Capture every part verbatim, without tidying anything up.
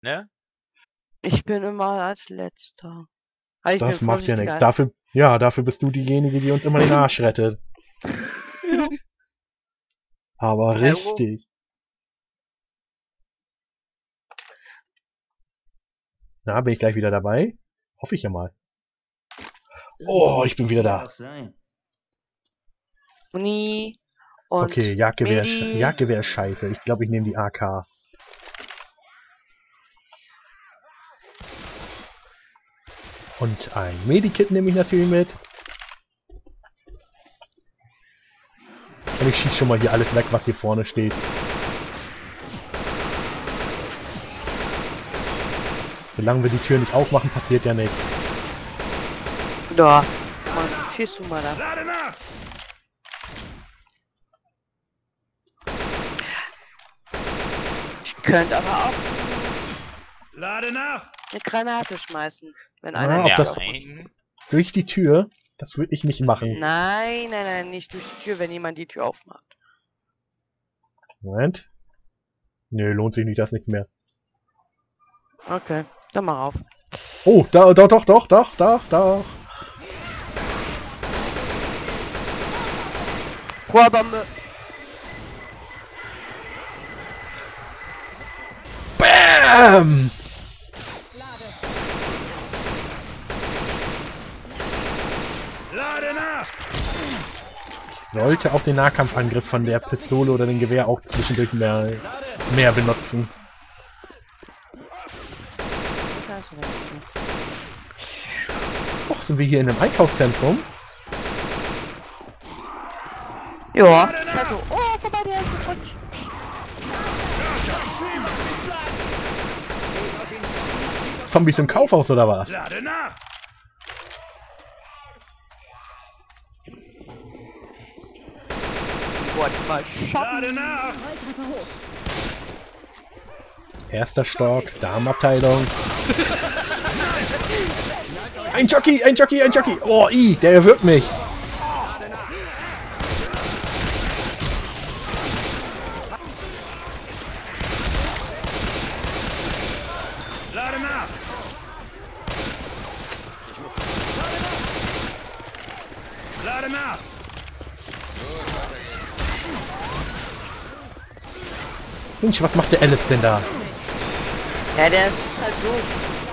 Ne? Ich bin immer als Letzter. Also ich Das bin macht ja nichts. vorsichtiger. Dafür, ja, dafür bist du diejenige, die uns immer den Arsch rettet. Aber Hallo. richtig. Na, bin ich gleich wieder dabei? Hoffe ich ja mal. Oh, ich bin wieder da. Uni und Okay, Jagdgewehr, Medi. Jagdgewehr ist scheiße. Ich glaube, ich nehme die A K. Und ein Medikit nehme ich natürlich mit. Und ich schieße schon mal hier alles weg, was hier vorne steht. Solange wir die Tür nicht aufmachen, passiert ja nichts. Da. Mann, schießt du mal da. Lade nach! Ich könnte aber auch Lade nach! eine Granate schmeißen, wenn Ah, einer ob Ja, das- nein. Durch die Tür? Das würde ich nicht machen. Nein, nein, nein, nicht durch die Tür, wenn jemand die Tür aufmacht. Moment. Nö, lohnt sich nicht, das ist nichts mehr. Okay, dann mach auf. Oh, da, doch, doch, doch, doch, doch, doch. Rohrbombe. Bam! Lade nach! Ich sollte auch den Nahkampfangriff von der Pistole oder dem Gewehr auch zwischendurch mehr, mehr benutzen. Och, sind wir hier in einem Einkaufszentrum? Ja. Also, oh, guck mal, der ist gerutscht. Zombies im Kaufhaus oder was? Lade nach! Wollte mal shoppen. Lade nach! Erster Stock, Damenabteilung. Ein Jockey, ein Jockey, ein Jockey. Oh, i, der erwürgt mich. Lade nach! Lade nach! Mensch, was macht der Alice denn da? Ja, der ist halt doof.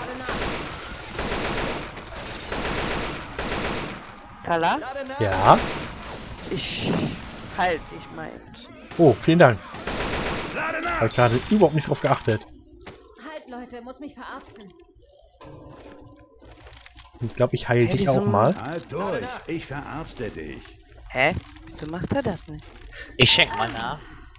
Kala? Ja. Ich halt, ich meint. Oh, vielen Dank. Lade nach! Habe ich gerade überhaupt nicht drauf geachtet. Halt, Leute, muss mich verarzten. Ich glaube, ich heile Hey, dich wieso- auch mal. Halt durch! Ich verarzte dich! Hä? Wieso macht er das nicht? Ich schenk mal nach.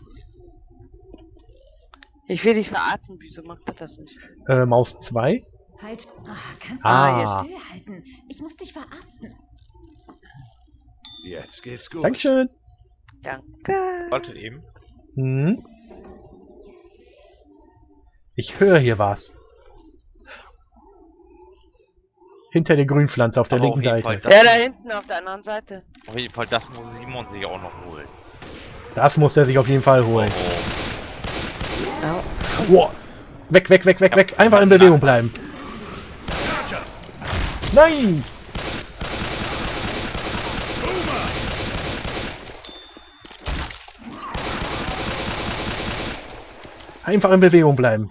Ich will dich verarzten, wieso macht er das nicht? Äh, Maus zwei. Halt. Ah, kannst Ah. du mal stillhalten? Ich muss dich verarzten. Jetzt geht's gut. Dankeschön. Danke. Wartet eben. Hm. Ich höre hier was. Hinter der Grünpflanze auf der Aber linken auf jeden Fall, Seite. das, Ja, da hinten auf der anderen Seite. auf jeden Fall, das muss Simon sich auch noch holen. Das muss er sich auf jeden Fall holen. Oh. Ja. Wow. Weg, weg, weg, weg, weg. Einfach in Bewegung bleiben. Nein! Einfach in Bewegung bleiben.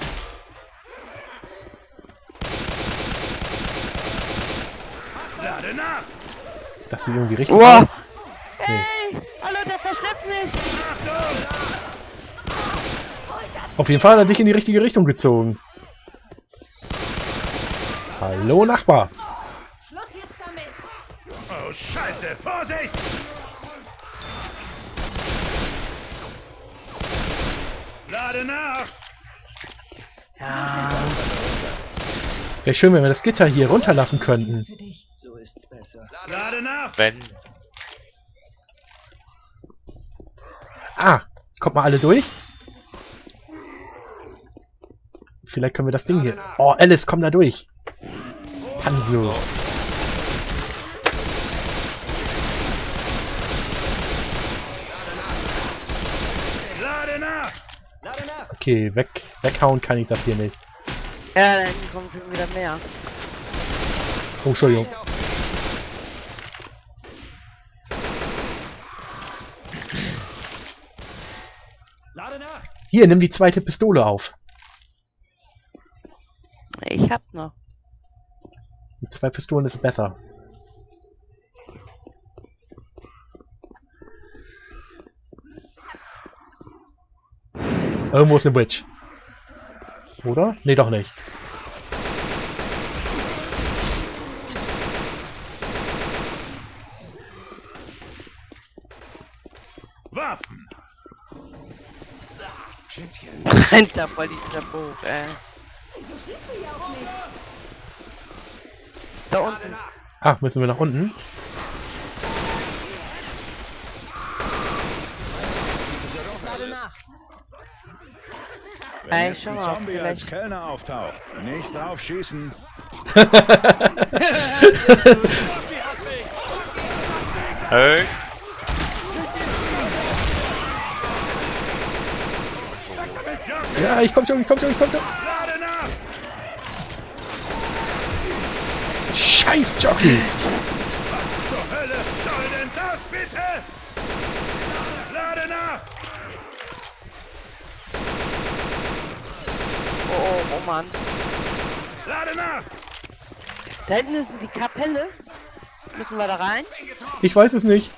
Lade nach! Das sieht irgendwie richtig Wow. aus. Hey, hallo, der verschleppt mich. Auf jeden Fall hat er dich in die richtige Richtung gezogen. Hallo Nachbar. Schluss jetzt damit. Oh, Scheiße! Vorsicht! Lade nach! Ja. Wäre schön, wenn wir das Gitter hier runterlassen könnten. Für dich. So ist's besser. Lade nach! Wenn. Ah, kommt mal alle durch. Vielleicht können wir das Ding hier... Oh, Alice, komm da durch. Panzo. Lade nach! Lade nach! Okay, weg, weghauen kann ich das hier nicht. Ja, da hinten kommt schon wieder mehr. Oh, Entschuldigung. Lade nach! Hier, nimm die zweite Pistole auf. Ich hab noch. Mit zwei Pistolen ist es besser. Irgendwo ist eine Witch. Oder? Nee, doch nicht. Waffen! Rennt da voll die Treppe hoch, ey. Wieso schießt du hier auf mich? Da unten. Ah, müssen wir nach unten? Lade nach. Wenn Ey, jetzt schau ein mal, Zombie als vielleicht- Kellner auftaucht, nicht drauf schießen. Hey. Ja, ich komm schon, ich komm schon, ich komm schon. Lade nach! Scheiß Jockey! Zur Hölle soll denn das bitte? Lade nach! Oh, oh, oh Mann. Lade nach! Da hinten ist die Kapelle. Müssen wir da rein? Ich weiß es nicht.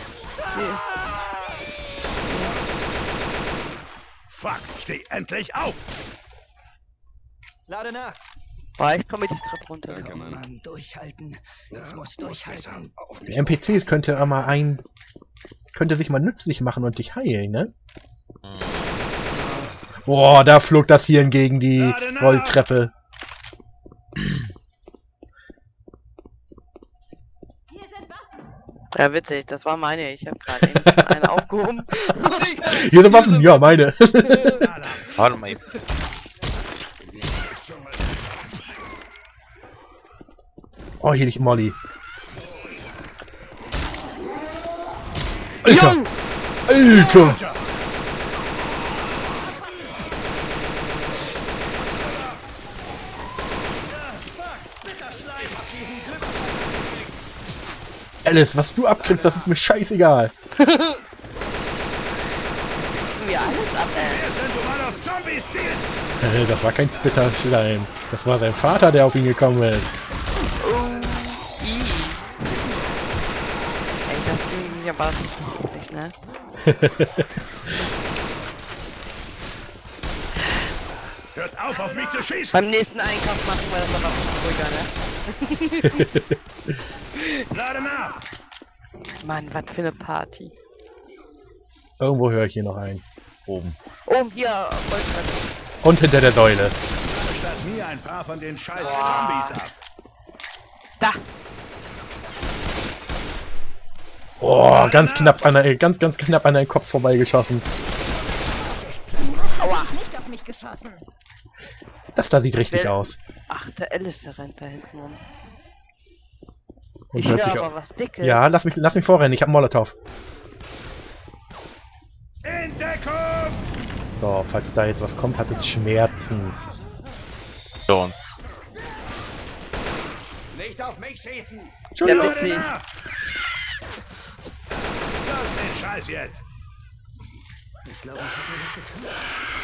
Fuck, steh endlich auf! Lade nach! Boah, ich komme die Treppe runter. Oh Mann, durchhalten. Ich muss durchhalten. Die N P Cs könnte er mal ein... könnte sich mal nützlich machen und dich heilen, ne? Boah, da flog das hier gegen die Rolltreppe. Hier sind Waffen. Ja, witzig, das war meine. Ich habe gerade eben schon eine aufgehoben. Hier sind Waffen, ja, meine. Warte mal eben. Oh, hier liegt Molly. Alter! Alter! Alice, was du abkriegst, das ist mir scheißegal. Wir alles ab, ey. Erst wenn du mal auf Zombies zielst! Äh, Das war kein Splitterschleim. Das war sein Vater, der auf ihn gekommen ist. Oh, i. Ey, das ist mich aber nicht, ne? Hört auf, auf mich zu schießen! Beim nächsten Einkauf machen wir das aber ruhiger, ne? Lade nach! Mann, was für eine Party. Irgendwo höre ich hier noch einen. Oben. Oh, hier, Rolltreppe. Und hinter der Säule. Statt mir ein paar von den scheiß Zombies ab! Da. Oh, ganz knapp an der, ganz, ganz knapp an deinen Kopf vorbeigeschossen. Aua. Nicht auf mich geschossen. Das da sieht richtig Wer- aus. Ach, der Alice der rennt da hinten rum. Und Ich höre plötzlich aber auch- was Dickes. Ja, lass mich, lass mich vorrennen. Ich hab Molotow. In Deckung! So, falls da jetzt was kommt, hat es Schmerzen. So. Nicht auf mich schießen! Ja, Entschuldigung. Lade witzig. nach! Lass den Scheiß jetzt! Ich glaube, ich habe mir was getan.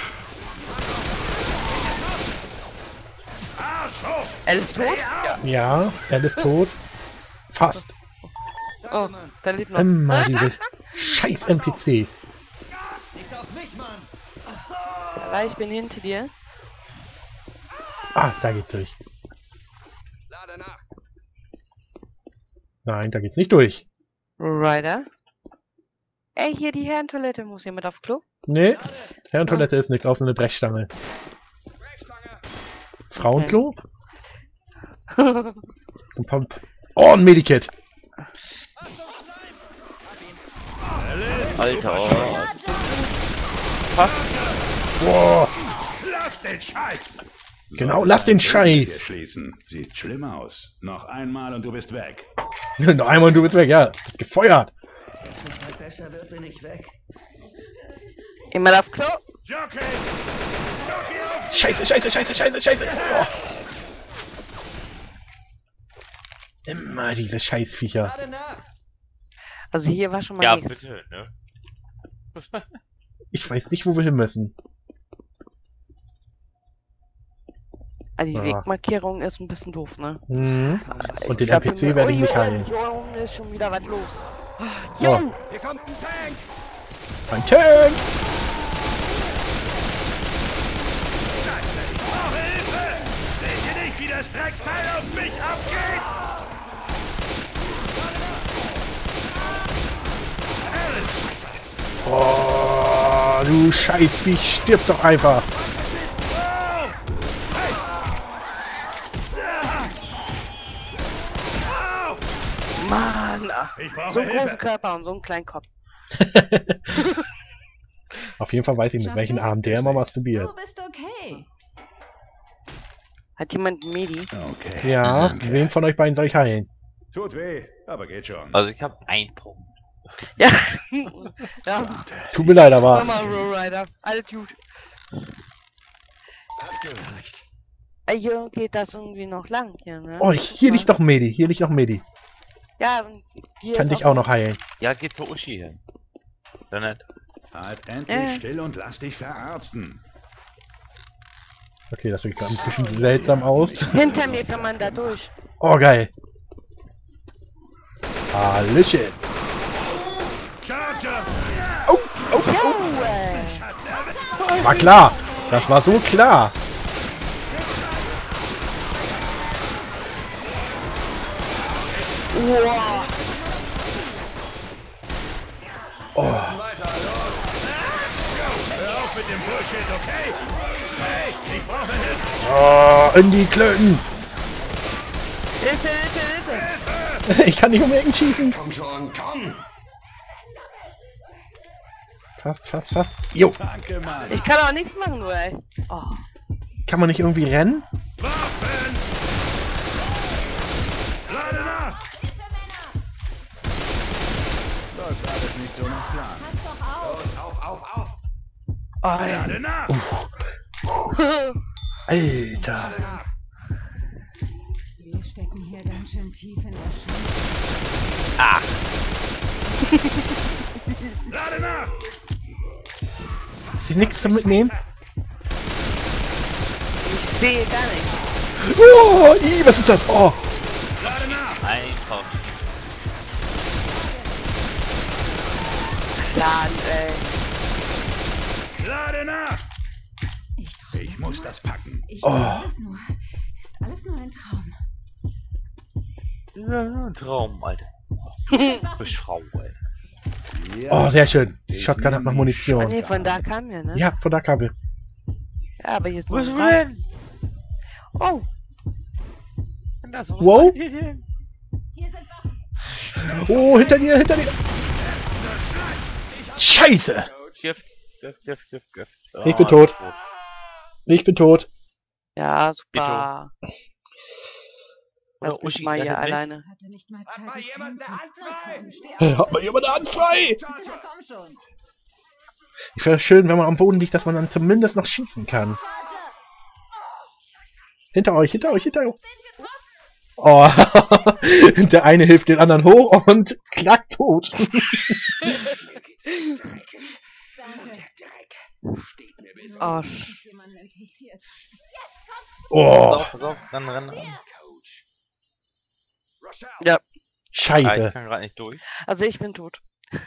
Arsch hoch! Alice tot? Ja. Ja, er ist tot. Fast. Oh, da lebt noch. Immer diese scheiß N P Cs. Nicht auf mich, Mann! Ja, ich bin hinter dir. Ah, da geht's durch. Lade nach! Nein, da geht's nicht durch. Ryder. Ey, hier die Herrentoilette. Muss jemand auf Klo? Nee, Herrentoilette ist nichts, außer eine Brechstange. Brechstange! Frauenklo? Ein Pump. Oh, ein Medikit. Alter, oh. Boah. Lass den Scheiß! Genau, lass den Scheiß. Hier schließen. Sieht schlimm aus. Noch einmal und du bist weg. Noch einmal und du bist weg, ja. Ist gefeuert. Wenn es nicht mal besser wird, bin ich weg. Jemand auf Klo? Jockey! Scheiße, scheiße, scheiße, scheiße, scheiße. Oh. Immer diese Scheißviecher. Also hier war schon mal Ja, nichts. bitte, ne? Ich weiß nicht, wo wir hin müssen. Also die Ah. Wegmarkierung ist ein bisschen doof, ne? Mhm. Und den glaub, N P C hier- werde ich oh, nicht hier heilen. unten- Hier unten ist schon wieder was los. Oh. Jo! Hier kommt ein Tank! Ein Tank! Seht ihr nicht, wie das Drecksteil auf mich abgeht? Oh, du Scheißviech, stirb doch einfach! Mann! Ich brauche So einen Hilfe. großen Körper und so einen kleinen Kopf. Auf jeden Fall weiß ich, mit Schaffst welchen du's? Arm der immer masturbiert. Du bist okay. Hat jemand ein Medi? Okay. Ja, danke. wen von euch beiden soll ich heilen? Tut weh, aber geht schon. Also ich habe einen Punkt. Ja! Ja, Tut mir leid, aber... Mama Rowrider. Alles gut. Ey, hier geht das irgendwie noch lang hier, ne? Oh, hier liegt noch ein Medi, hier liegt noch ein Medi. Ja, und hier Kann ist dich auch noch heilen. Ja, geht zu Uschi hin. Dann nicht. Halt endlich Äh. still und lass dich verarzten. Okay, das sieht gerade ein bisschen seltsam aus. Hinter mir kann man da durch. Oh, geil. Hallöchen. Charger! Oh, oh, Oh, ey. war klar. Das war so klar. Wow. Oh, Hör auf mit dem Bullshit, okay? Hey, ich brauche Hilfe! oh, in die Klöten. Hilfe, Hilfe, Hilfe. Ich kann nicht um Ecken schießen. Komm schon, komm! Fast, fast, fast. Jo, Danke, Mann! Ich kann auch nichts machen, du, ey. Oh. kann man nicht irgendwie rennen? Waffen! Lade nach! Läuft alles nicht so nach Plan. Pass doch auf. Auf, auf, auf! Oh, ey. Lade nach! Alter. Wir stecken hier ganz schön tief in der Schule. Ah, Lade nach! Ist hier nichts zum Mitnehmen? Ich sehe gar nichts. Oh, ih, was ist das? Oh, Lade nach! einfach. Plan, ey. Lade nach! Ich träume Ich muss das packen. Ich Oh. träume das nur. Ist alles nur ein Traum. Ja, ein Traum, Alter. Bist Frau, ey. oh, sehr schön. Die Ich Shotgun hat noch Ah, Munition. nee, von da kam wir, ne? Ja, von da kam wir. Ja, aber hier ist Wo noch ist ein du Raum. denn? Oh, Und das, wo Wow. seid ihr denn? Hier sind Waffen. Oh, hinter dir, hinter dir. Scheiße. Gift, Gift, Gift, Gift, Gift. Ich bin Ah, tot. Ich bin tot. ja, super. Lass Oder mich Uschi, mal hier rettet mich. alleine. Hatte nicht mal Hat Zeit, mal dich jemand kämpfen. eine Hand Na frei? komm, steh Hey, auf. hat mal jemand eine Hand frei? Na komm schon. Ich wäre schön, wenn man am Boden liegt, dass man dann zumindest noch schießen kann. Hinter euch, hinter euch, hinter euch. Oh, der eine hilft den anderen hoch und klack tot. Mir geht's echt dreckig. Danke. Der Dreck steht mir bis Oh, Dass sch- es jemanden interessiert. Oh, Pass auf, pass auf, dann rennen wir. Coach. Rochelle! ja, Ah, ich Scheiße. kann gerade nicht durch. also ich bin tot.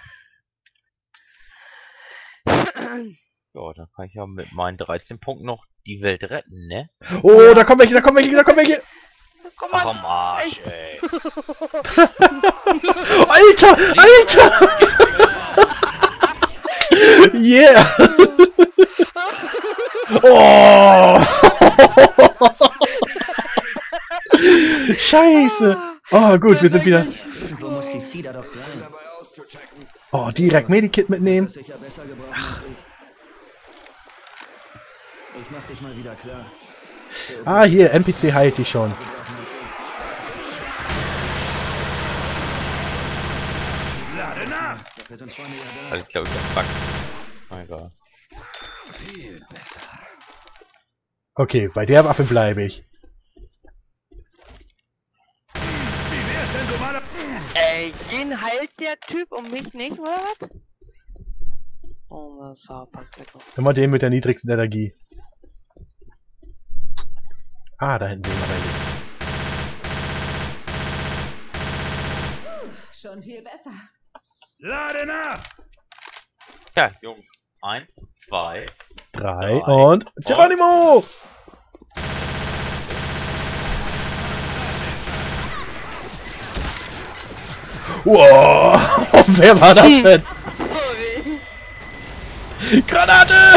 Ja, dann kann ich ja mit meinen dreizehn Punkten noch die Welt retten, ne? Oh, da kommen welche, da kommen welche, da kommen welche. Komm Ach, mal. am Arsch, echt? ey. Alter, Alter. Yeah. Oh. Scheiße. Oh, gut, wir sind wieder. Irgendwo muss die Cedar doch sein. Dabei auszuchecken. Oh, direkt Medikit mitnehmen. Sicher besser gebrauchen als ich. Ich mach dich mal wieder klar. Ah, hier, N P C heilt dich schon. Lade nach! Dafür sind Freunde ja da. Also ich glaube, ich hab Bug. Oh, egal. Viel besser. Okay, bei der Waffe bleibe ich. Wie wär's denn so mal... Ey, jeden heilt der Typ und mich nicht, oder was? Oh, das ist sauber, Immer den mit der niedrigsten Energie. Ah, da hinten sehen wir welche. Schon viel besser. Lade nach! Ja, Jungs. Eins, zwei. Drei Drei. und Geronimo! Wow! Wer war das denn? Sorry. Granate!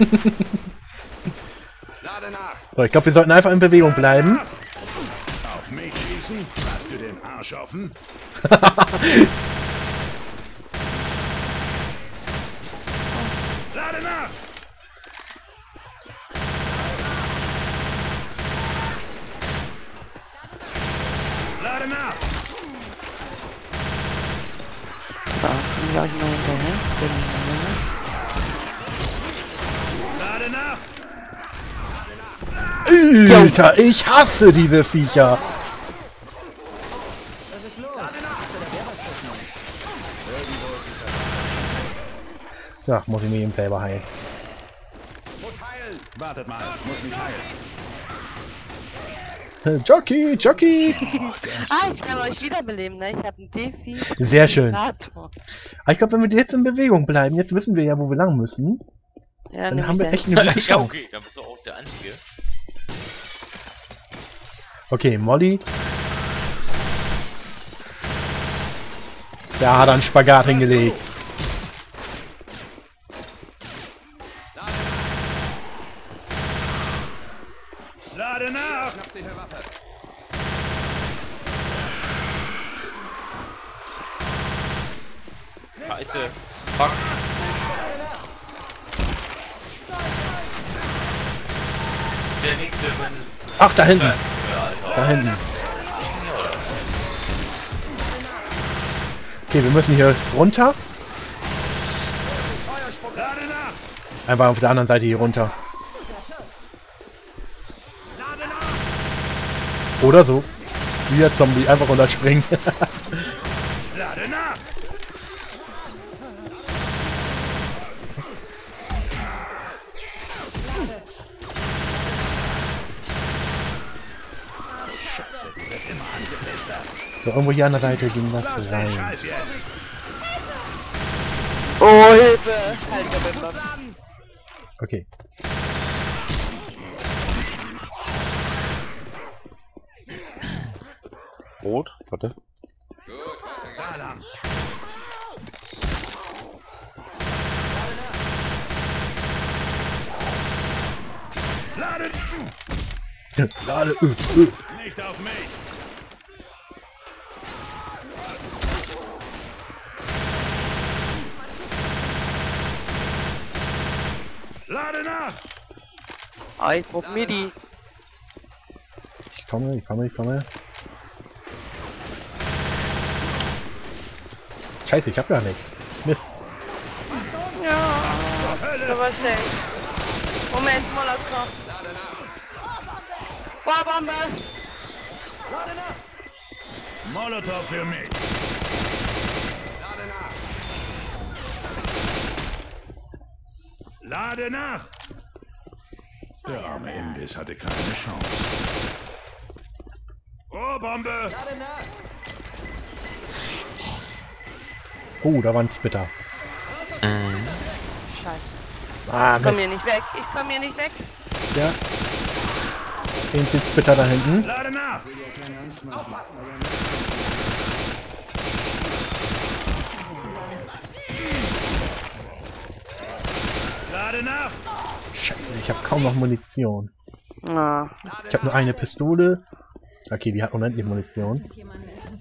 Lade nach! So, ich glaube, wir sollten einfach in Bewegung bleiben. Auf mich schießen? Hast du den Arsch offen? Lade nach! Lade nach! Da, bin ich euch mal hinterher. Bin Lade nach! Alter, ich hasse diese Viecher! Was ist los? Ja, muss ich mir eben selber heilen. Muss heilen! Wartet mal, ich muss mich heilen. Jockey, Jockey! Ah, ich kann euch wiederbeleben, ne? Ich habe einen Defi. Sehr schön. Nator. Aber ich glaube, wenn wir jetzt in Bewegung bleiben, jetzt wissen wir ja, wo wir lang müssen, Ja, dann nämlich haben wir der- echt eine gute Ja, Chance. okay, dann bist du auch der Einzige. Okay, Molly. Da hat er einen Spagat hingelegt. Lade nach! Schnappt sich eine Waffe. Scheiße. Fuck. Der nächste, wenn... Ach, da hinten. Ja, Alter. Da hinten. Okay, wir müssen hier runter. Lade nach! Einfach auf der anderen Seite hier runter. Lade nach! Oder so. Wie der Zombie, einfach runterspringen. Lade nach! So, irgendwo hier an der Seite ging was Lass den rein. Scheiß jetzt! Oh, Hilfe! Heiliger Bimbam. Okay. Rot, warte. Da lang! Lade! Lade. Äh, äh. Nicht auf mich! Lade nach! Ah, ich brauch Midi. Ich komme, ich komme, ich komme. Scheiße, ich hab gar nichts. Mist. Ja, da war schlecht. Moment, Molotov. Bohrbombe! Molotow für mich! Lade nach! Lade nach! Der arme Imbiss hatte keine Chance. Oh, Bombe! Lade nach! Oh, da war ein Spitter. Scheiße. Ah, Ich komm Mist. hier nicht weg. Ich komm hier nicht weg. Ja. Den Spitter da hinten. Lade nach! Lade nach! Scheiße, ich habe kaum noch Munition. Ah, Ich habe nur eine Pistole. Okay, die hat unendlich Munition. Ist jemanden interessiert?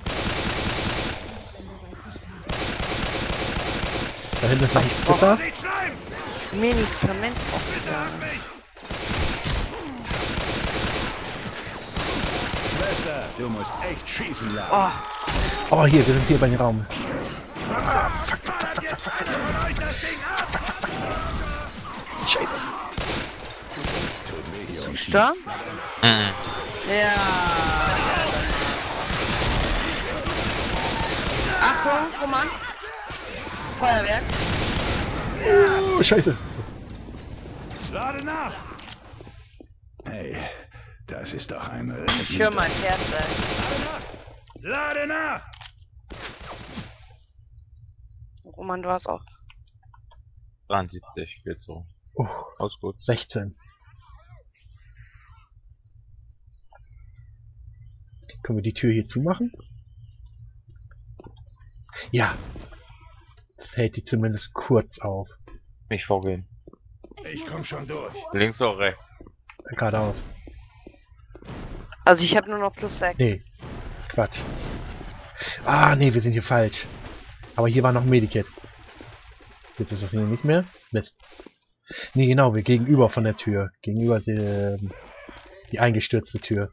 Da hinten ist noch ein Spitter. Nicht schreiben! Medikament. Bitte hab mich! Schwester, du musst echt schießen lassen. Oh, Oh, hier, wir sind hier bei dem Raum. Ballert jetzt alle von euch das Ding ab! Scheiße. Tut mir hier Sturm? Mhm. Ja. Achtung, Roman. Feuerwerk. Oh, Scheiße. Lade nach! Hey, das ist doch ein... Ich höre mein Herz. Lade nach! Roman, du hast auch. dreiundsiebzig geht so. Oh, Alles gut. sechzehn. Können wir die Tür hier zumachen? Ja. Das hält die zumindest kurz auf. Nicht vorgehen. Ich komm schon durch. Links oder rechts? Geradeaus. Also ich habe nur noch plus sechs. Nee. Quatsch. Ah, nee, wir sind hier falsch. Aber hier war noch ein Medikit. Jetzt ist das hier nicht mehr. Mist. Nee, genau, wir gegenüber von der Tür. Gegenüber die, die eingestürzte Tür.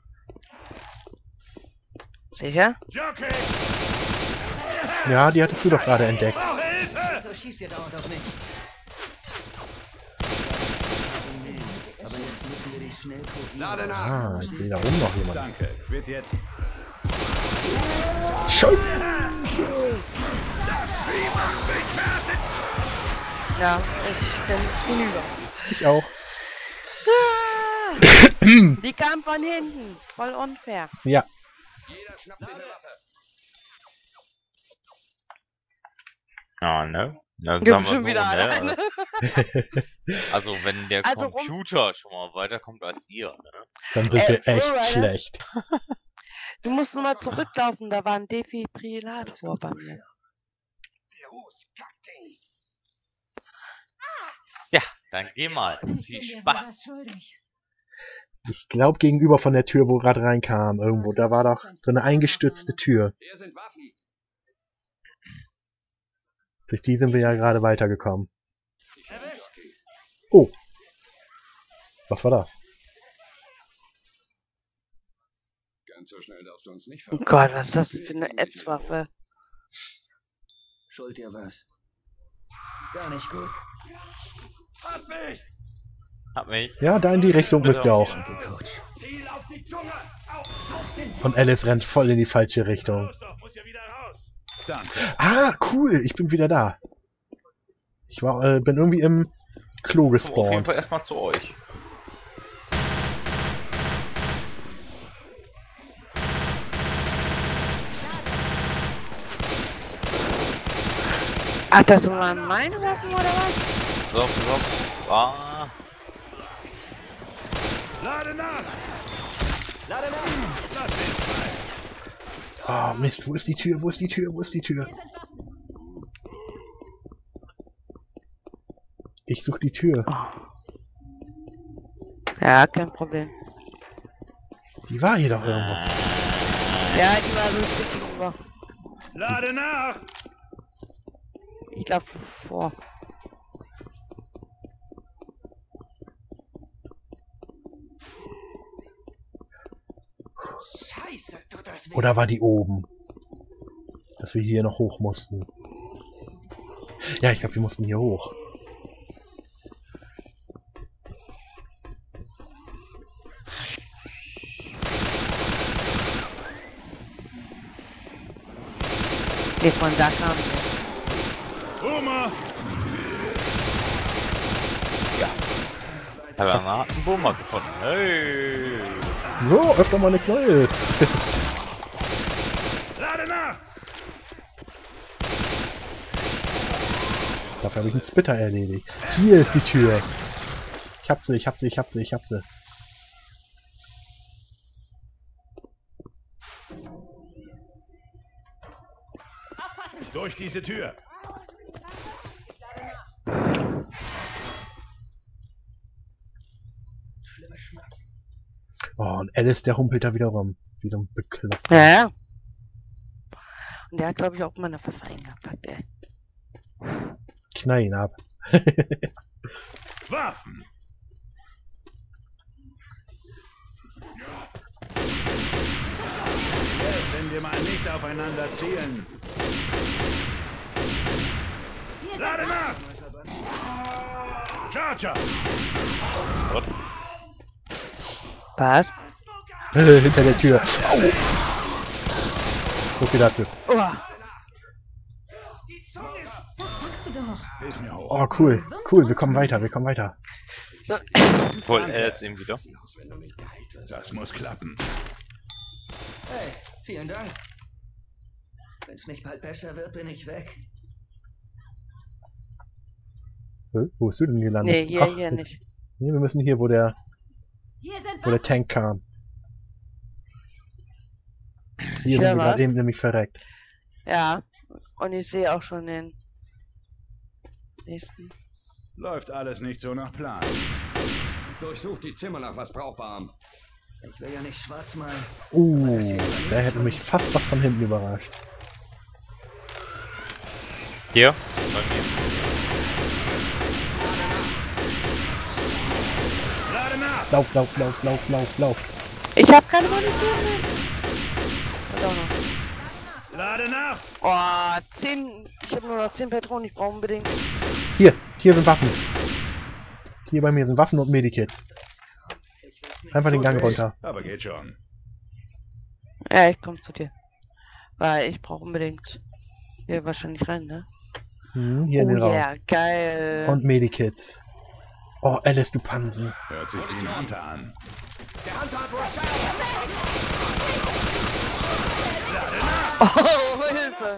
Sicher? Jockey! Ja, die hattest du doch gerade entdeckt. Brauche Hilfe! So schießt ihr dauernd auf mich. Aber jetzt müssen wir dich schnell probieren. Lade nach! Ah, ich sehe da oben noch jemand. Danke. Wird jetzt... Schon! Ja, ich bin hinüber. Ich auch. Ah, die kam von hinten. Voll unfair. Ja. Ja, ne? Na, Ja, sagen wir schon so, wieder ne? alleine. Also wenn der Also, rum- Computer schon mal weiterkommt als ihr, ne? Dann sind Äh, wir echt Flowrider? schlecht. Du musst nur mal zurücklaufen, da war ein Defibrillator bei mir. Ja, dann geh mal. Ich Viel bin dir Spaß. was schuldig. Ich glaube gegenüber von der Tür, wo gerade reinkam, irgendwo, da war doch so eine eingestürzte Tür. Hier sind Waffen. Durch die sind wir ja gerade weitergekommen. Oh. Was war das? Ganz so schnell darfst du uns nicht Oh Gott, was ist das denn für eine Ätzwaffe? Schuld ihr was? Gar nicht gut. Hat mich! Hab mich. Ja, da in die Richtung müsst ihr auch. Coach. Ziel auf die Zunge! Auf! Und Alice rennt voll in die falsche Richtung. Los doch, muss ja wieder raus! Danke. Ah, cool, ich bin wieder da. Ich war, äh, bin irgendwie im Klo Auf jeden gespawnt. Fall erstmal zu euch. Ach, das waren meine Waffen oder was? So, so. Ah. Lade nach! Lade nach! Lass mich frei! Ah, Mist, wo ist die Tür, wo ist die Tür, wo ist die Tür? Ich suche die Tür. Ja, kein Problem. Die war hier doch irgendwo. Ja, die war so gegenüber. Lade nach! Ich glaube vor. Scheiße, tut das weh. Oder war die oben? Dass wir hier noch hoch mussten. Ja, ich glaube, wir mussten hier hoch. Nee, von da kam der. Boomer! Hab ja mal einen Boomer gefunden. Hey. So, öfter mal eine Knäuel. Lade nach! Dafür habe ich einen Spitter erledigt. Hier ist die Tür. Ich hab sie, ich hab sie, ich hab sie, ich hab sie. Durch diese Tür! Oh, und Alice, der humpelt da wieder rum. Wie so ein Bekloppter. Ja, ja. Und der hat, glaube ich, auch mal eine Pfeffer eingepackt, ey. Knall ihn ab. Waffen! Jetzt, wenn wir mal nicht aufeinander zielen. Lade nach! Charger! Gut. Was? Hinter der Tür. Au. So viel dazu. Oh. Das packst du doch. Hilf mir hoch. Oh, cool. Cool, wir kommen weiter, wir kommen weiter. Wohl, er jetzt eben wieder. Das muss klappen. Hey, vielen Dank. Wenn es nicht bald besser wird, bin ich weg. Hä? Wo bist du denn gelandet? Nee, hier, Ach, hier nicht. Nee, wir müssen hier, wo der, Hier sind wo der Waffen. Tank kam. Hier Hier sind wir was? gerade eben nämlich verreckt. Ja. Und ich sehe auch schon den nächsten. Läuft alles nicht so nach Plan. Durchsucht die Zimmer nach was Brauchbarem. Ich will ja nicht schwarz malen. Uh, der hätte mich fast was von hinten überrascht. Hier, bei mir. Lade nach! Lauf, lauf, lauf, lauf, lauf, lauf. Ich habe keine Munition mehr. Was auch noch. Lade nach! Oh, zehn. Ich habe nur noch zehn Patronen. Ich brauche unbedingt. Hier, hier sind Waffen. Hier bei mir sind Waffen und Medikit. Einfach den Gang runter. Aber geht schon. Ja, ich komme zu dir. Weil ich brauche unbedingt hier wahrscheinlich rein, ne? Hm, hier in den Oh Raum. yeah, geil. Und Medikit. Oh, Alice, du Pansen. Hört sich wie ein Hunter an. Oh, Hilfe.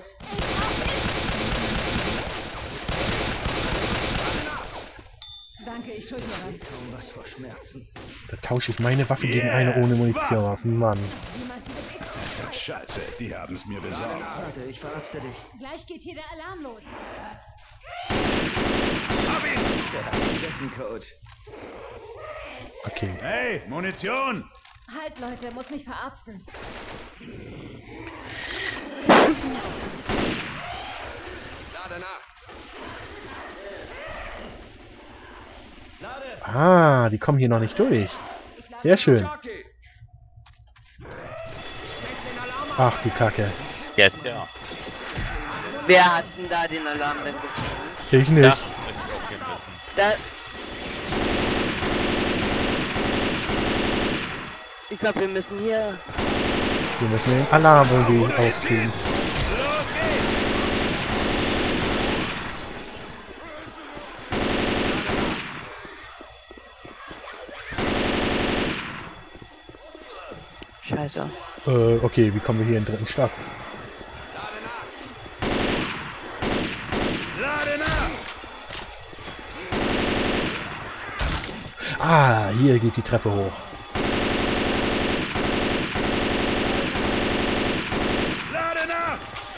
Danke, ich schulde dir was. Kaum was vor Schmerzen. Da tausche ich meine Waffe gegen eine ohne Munition aus. Mann. Niemand wie das ich. Scheiße, die haben's mir besorgt. Warte, ich verarzte dich. Gleich geht hier der Alarm los. Der hat gesessen, Coach. Okay. Hey, Munition! Halt, Leute, muss mich verarzten. Lade nach. Ah, die kommen hier noch nicht durch. Sehr schön. Jockey. Ach, die Kacke. Jetzt, ja. Wer hat denn da den Alarm denn gezogen? Ich nicht. Das möchte ich auch gerne wissen. Da. Ich glaube, wir müssen hier. Wir müssen den Alarm irgendwie auskriegen. Scheiße. Äh, okay, wie kommen wir hier in den dritten Stock? Lade nach! Ah, hier geht die Treppe hoch. Lade nach!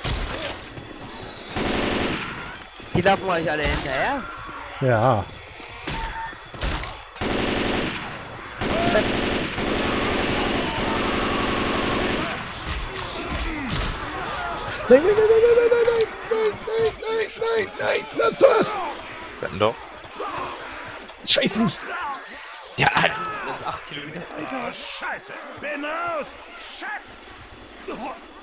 Die laufen euch alle hinterher. Ja. Nein, nein, nein, nein, nein, nein, nein, nein, nein, nein, nein, lass das! Dann doch. Scheiße nicht! Ja, das ist acht Kilometer. Oh, Scheiße! Bin raus! Scheiße!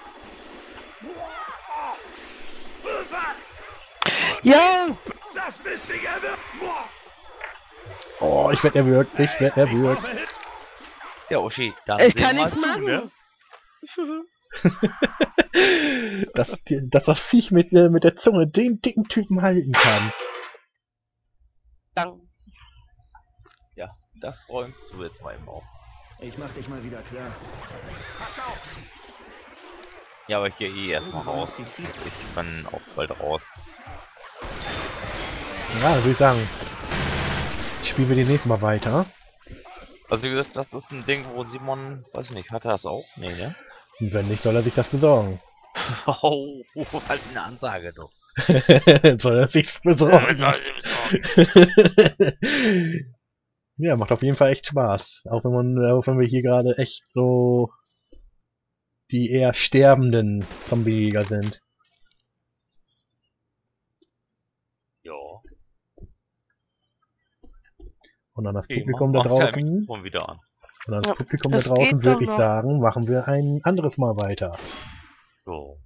Ja! Das bist dich erwürgt! Oh, ich werde erwürgt, ich werde erwürgt. Ja, Uschi, dann Ich sehen kann wir nichts zu, machen. ne? dass, die- dass das Viech mit, äh, mit der Zunge den dicken Typen halten kann. Dank. Ja, das räumst du jetzt mal eben auf. Ich mach dich mal wieder klar. Ja, aber ich gehe eh erstmal raus. Ich bin auch bald raus. Ja, dann würde ich sagen, spielen wir demnächst mal weiter. Also wie gesagt, das ist ein Ding, wo Simon, weiß ich nicht, hat er das auch? Nee, ne? Und wenn nicht, soll er sich das besorgen. Oh, halt eine Ansage doch. soll er sich's besorgen. Ja, macht auf jeden Fall echt Spaß. Auch wenn man, auch wenn wir hier gerade echt so die eher sterbenden Zombiejäger sind. Ja. Und an das Okay, Publikum mach- da mach dein draußen, Mikrofon wieder an. und an das Ja, Publikum da das draußen geht würde doch ich noch. sagen, machen wir ein anderes Mal weiter. So.